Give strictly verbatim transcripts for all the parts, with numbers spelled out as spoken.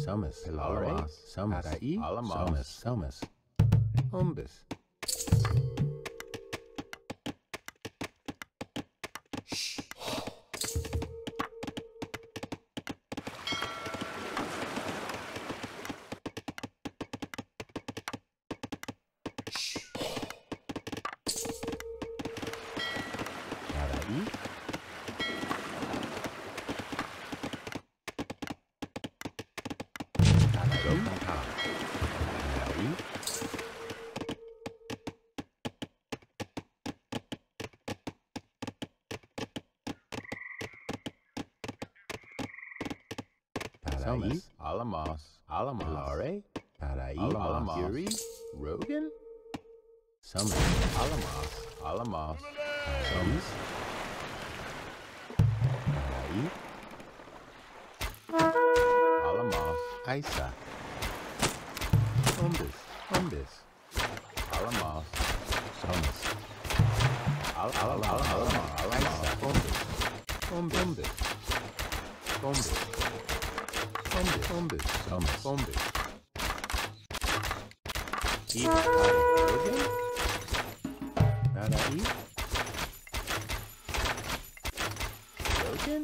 Sumus, Hilare, Alamas, Sumus, Parai, Alamas, Sumus, Umbus. Sumus, Alamos, Alamos, Hilare, Parai, Alamas, Yuri, Rogan, Sumus, Alamos, Alamos, Sumus, Parai, Alamos, Isa, Umbus, Umbus, Alamos, Sumus, Al Al Al Alamos, Isa, Umbus, Umbus, Umbus. Umbus, Umbus, Umbus, Umbus. Eat Rogan? Parai? Rogan?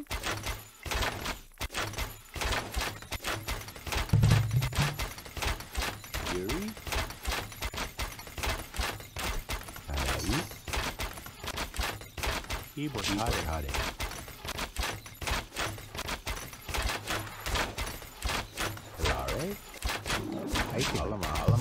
Yuri? Parai? Ibo Hare Hare. Hilare? I think Alama.